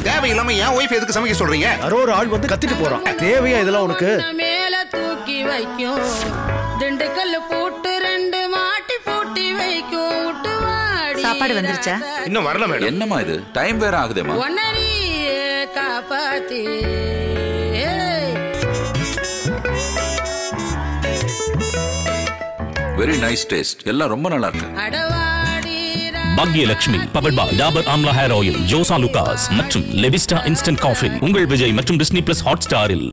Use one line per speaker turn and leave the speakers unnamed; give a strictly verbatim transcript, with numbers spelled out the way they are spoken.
தேவையில்லாம என் ஒய்ஃப் எதுக்கு சமைக்க சொல்றீங்க?
யாரோ ஒரு ஆள் வந்து கத்திட்டு போறான். தேவையா இதெல்லாம் உனக்கு?
மேல தூக்கி வைக்கும் திண்டுக்கல் போட்டு ரெண்டு மாட்டி பூட்டி வைக்கும் விட்டுவாடி.
சாப்பாடு வந்துருச்சா?
இன்னும் வரல மேடம்.
என்னம்மா இது? டைம் வேற ஆகுதேமா.
ஒன்னரியே காப்பாத்தி.
Very nice taste. எல்லாம் ரொம்ப நல்லா இருக்கு.
அடவாடி
Bhagyalakshmi powered by Dabur amla hair oil, Jos Alukkas மற்றும் லெவிஸ்டா இன்ஸ்டன்ட் காஃபி உங்கள் விஜய் மற்றும் டிஸ்னி பிளஸ் ஹாட் ஸ்டாரில்.